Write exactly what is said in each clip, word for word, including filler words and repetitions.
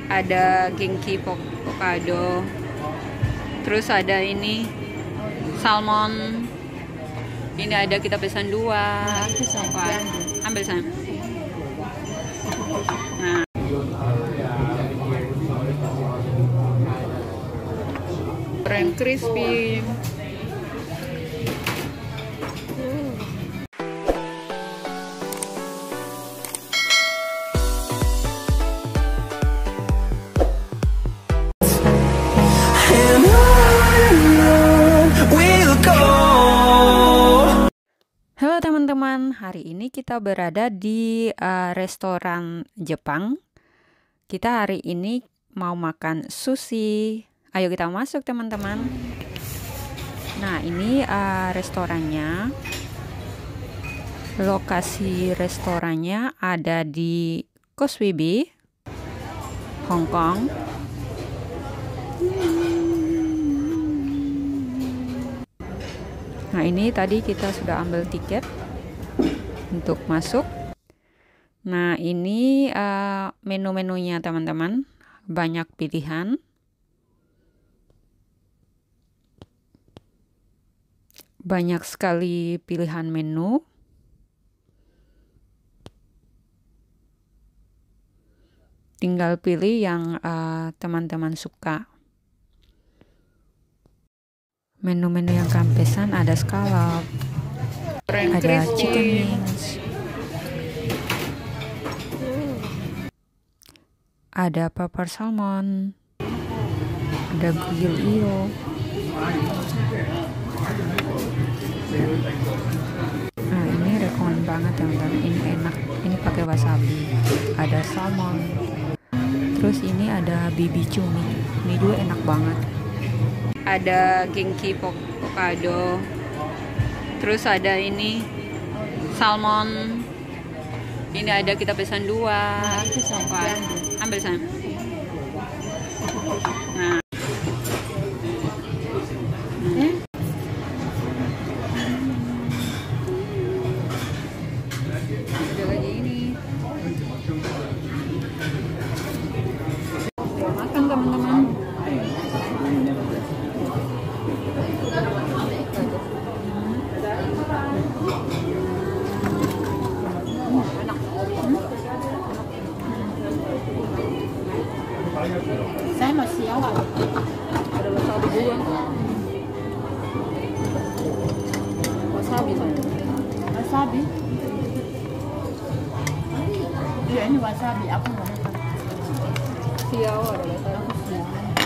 ada genki avocado, terus ada ini salmon. Ini ada kita pesan dua. Wah, ambil sana. Nah, goreng crispy. Halo teman-teman, hari ini kita berada di uh, restoran Jepang. Kita hari ini mau makan sushi. Ayo kita masuk teman-teman. Nah ini uh, restorannya. Lokasi restorannya ada di Causeway Bay, Hong Kong. Nah ini tadi kita sudah ambil tiket untuk masuk. Nah ini uh, menu-menunya teman-teman, banyak pilihan. Banyak sekali pilihan menu. Tinggal pilih yang teman-teman uh, suka. Menu-menu yang kami pesan ada scallop, ada chicken wings, ada pepper salmon, ada grill eel, nah ini rekomen banget teman-teman, ini enak, ini pakai wasabi, ada salmon, terus ini ada B B Q nih, ini juga enak banget. Ada genki avocado, terus ada ini salmon. Ini ada kita pesan dua. Wah, ambil sana. Nah, hmm. Ada lagi ini. Makan teman-teman. Saya masih awal. Ada wasabi juga. Wasabi saya. Wasabi. Iya ini wasabi. Aku nggak makan. Siau ada wasabi. Aku siau.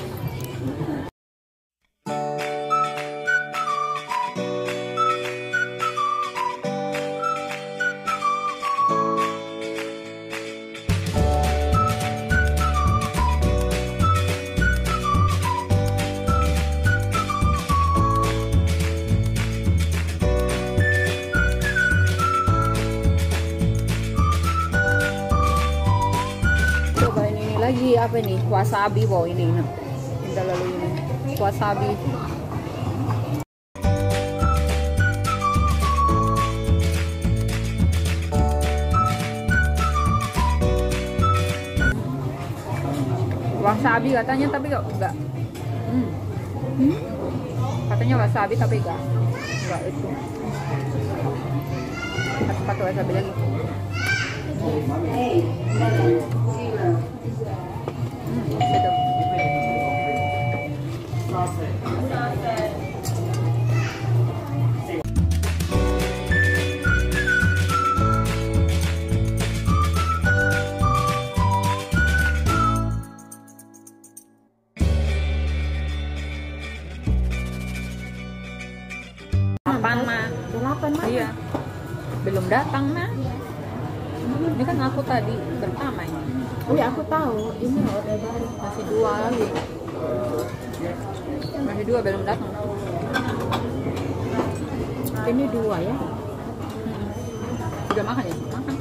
Lagi apa nih, wasabi wow ini nah. Udah lalu ini wasabi. Wasabi katanya tapi enggak enggak hmm. Hmm? Katanya wasabi tapi enggak enggak itu pakai wasabi lagi. Kapan mah? Delapan mah? Iya. Belum datang nah. Ini kan aku tadi pertama ini. Oh ya aku tahu. Ini order baru. Masih dua lagi. Masih dua belum datang. Ini dua ya? Sudah makan ya? Makan.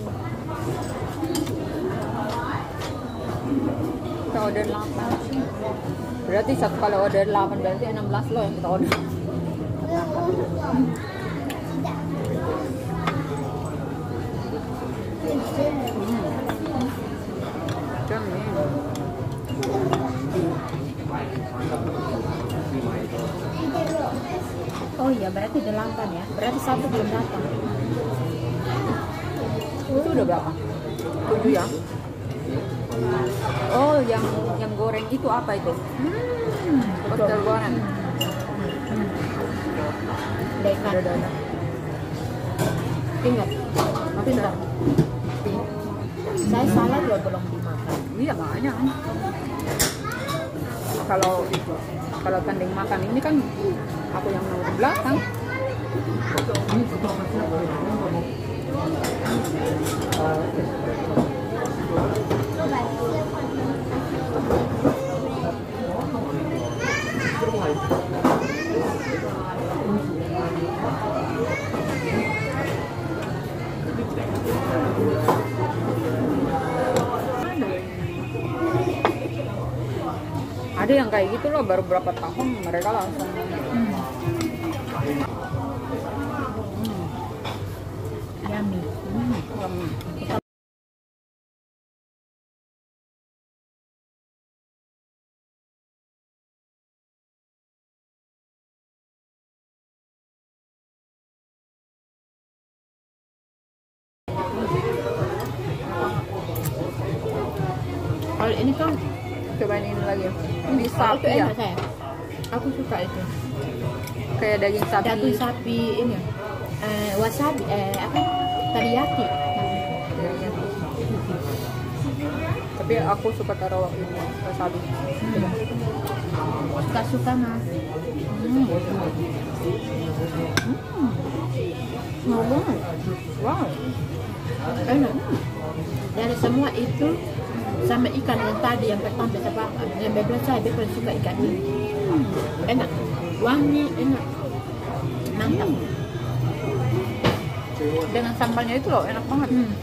Kita order delapan. Berarti satu kali order delapan berarti enam belas loh yang kita order. Hmm. Oh iya, berarti delapan ya. Berarti satu belum datang. Itu udah berapa? Tujuh ya? Oh, yang yang goreng itu apa itu? Hmm. Wortel goreng. Dekat. Ada, ada, ada. Ingat, pintar. Saya salah loh belum dimakan. Iya makanya. Kalau kalau tanding makan ini kan aku yang nomor di belakang. Ada yang kayak gitu loh, baru berapa tahun mereka langsung Hmm. Yummy. um, Kalau ini kan cobain ini lagi. Ini itu sapi ya, enak saya. Aku suka itu. kayak daging sapi. Daging sapi ini. Eh, wasabi eh apa? Teriyaki. Tapi aku suka taruh ini wasabi. Suka-suka mah. Hmm. Hmm. Mau banget. Wow. Enak. Dari semua itu sama ikan yang tadi yang pertama saya bakar. Yang bebek saya bebek suka ikan ini. Enak. Wangi, enak. Mantap. Dengan sambalnya itu loh enak banget. Hmm.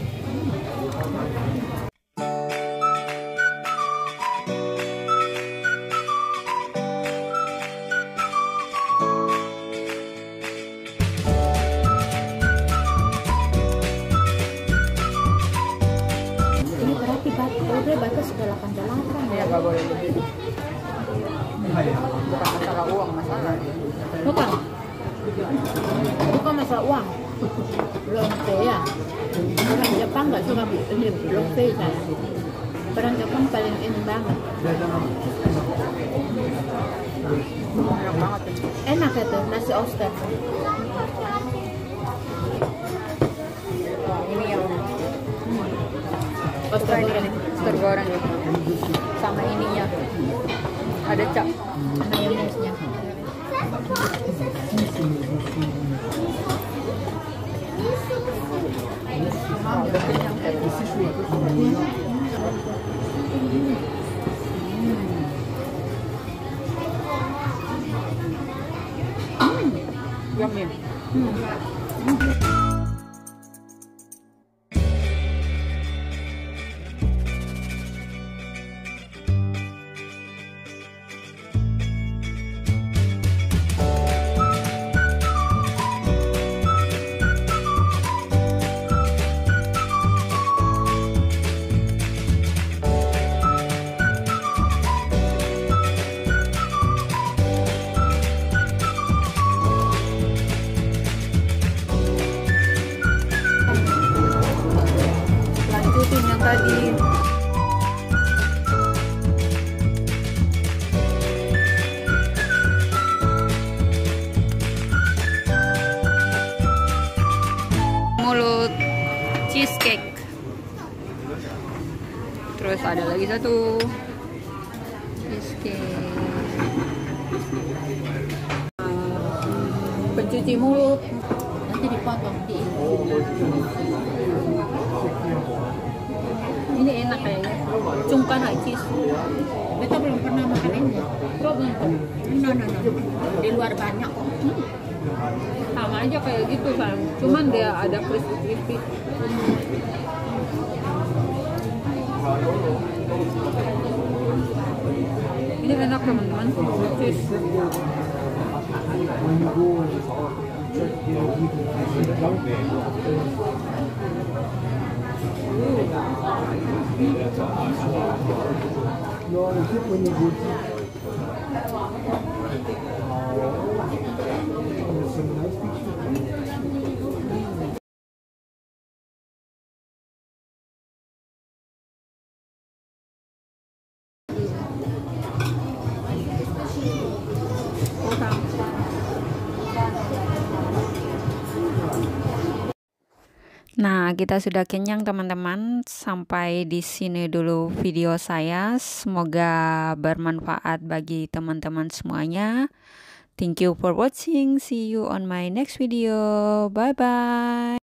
Ini berarti bat, udah batas sudah delapan delapan Ya nggak boleh lebih. Bukan masalah uang, masalah. Bukan. Bukan masalah uang. Lonte ya. Orang Jepang nggak suka ini lonte saya. Orang Jepang paling ini banget. Enak banget. Enak itu nasi oyster. Wah, ini yang Oyster ini goreng. oyster goreng ya. Sama ininya ada cap. Mayonesnya. Wow, udah kenyang. Yummy. Lanjutin yang tadi. Mulut cheesecake. Terus ada lagi satu cheesecake. Pencuci mulut. Nanti dipotong di Ini enak kayaknya. Cungkana cheese. Beta belum pernah makan ini. Coba tuh. No, no, no. Di luar banyak kok. Hmm. Sama aja kayak gitu kan. Cuman dia ada crispy-crispy. Ini enak teman-teman. Cheese. Nah, kita sudah kenyang teman-teman. Sampai di sini dulu video saya. Semoga bermanfaat bagi teman-teman semuanya. Thank you for watching. See you on my next video. Bye bye.